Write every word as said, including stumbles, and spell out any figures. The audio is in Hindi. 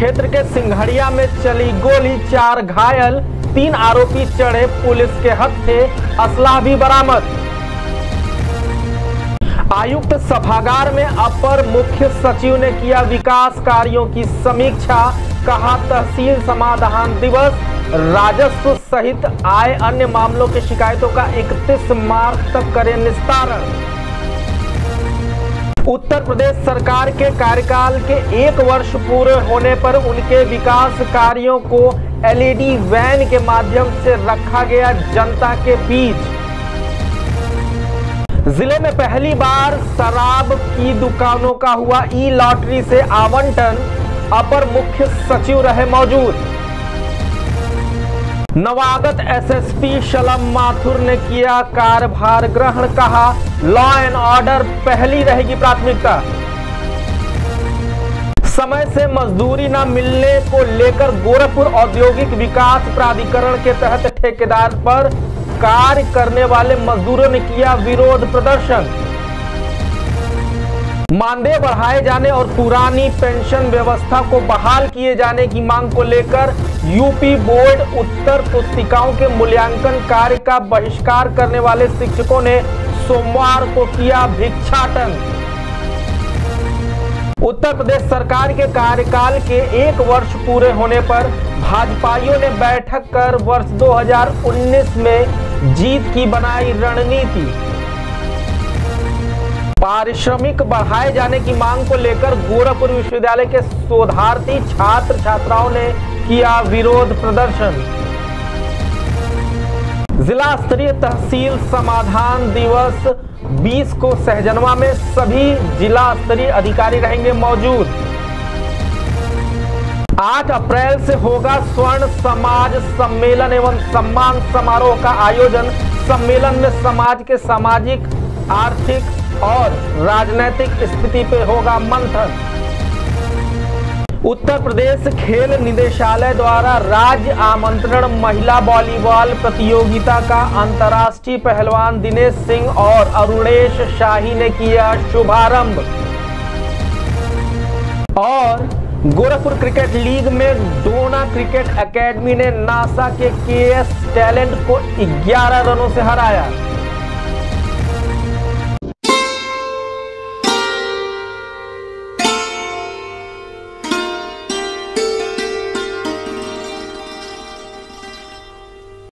क्षेत्र के सिंघड़िया में चली गोली, चार घायल, तीन आरोपी चढ़े पुलिस के हत्थे, असला भी बरामद। आयुक्त सभागार में अपर मुख्य सचिव ने किया विकास कार्यों की समीक्षा, कहा तहसील समाधान दिवस, राजस्व सहित आए अन्य मामलों की शिकायतों का इकतीस मार्च तक करें निस्तारण। उत्तर प्रदेश सरकार के कार्यकाल के एक वर्ष पूरे होने पर उनके विकास कार्यों को एलईडी वैन के माध्यम से रखा गया जनता के बीच। जिले में पहली बार शराब की दुकानों का हुआ ई लॉटरी से आवंटन, अपर मुख्य सचिव रहे मौजूद। नवागत एसएसपी शलम माथुर ने किया कार्यभार ग्रहण, कहा लॉ एंड ऑर्डर पहली रहेगी प्राथमिकता। समय से मजदूरी न मिलने को लेकर गोरखपुर औद्योगिक विकास प्राधिकरण के तहत ठेकेदार पर कार्य करने वाले मजदूरों ने किया विरोध प्रदर्शन। मानदेय बढ़ाए जाने और पुरानी पेंशन व्यवस्था को बहाल किए जाने की मांग को लेकर यूपी बोर्ड उत्तर पुस्तिकाओं के मूल्यांकन कार्य का बहिष्कार करने वाले शिक्षकों ने सोमवार को किया भिक्षाटन। उत्तर प्रदेश सरकार के कार्यकाल के एक वर्ष पूरे होने पर भाजपाइयों ने बैठक कर वर्ष दो हज़ार उन्नीस में जीत की बनाई रणनीति। पारिश्रमिक बढ़ाए जाने की मांग को लेकर गोरखपुर विश्वविद्यालय के शोधार्थी छात्र छात्राओं ने किया विरोध प्रदर्शन। जिला स्तरीय तहसील समाधान दिवस बीस को सहजनवा में सभी जिला स्तरीय अधिकारी रहेंगे मौजूद। आठ अप्रैल से होगा स्वर्ण समाज सम्मेलन एवं सम्मान समारोह का आयोजन। सम्मेलन में समाज के सामाजिक, आर्थिक और राजनीतिक स्थिति पे होगा मंथन। उत्तर प्रदेश खेल निदेशालय द्वारा राज्य आमंत्रण महिला वॉलीबॉल प्रतियोगिता का अंतर्राष्ट्रीय पहलवान दिनेश सिंह और अरुणेश शाही ने किया शुभारंभ। और गोरखपुर क्रिकेट लीग में डोना क्रिकेट एकेडमी ने नासा के केएस टैलेंट को ग्यारह रनों से हराया।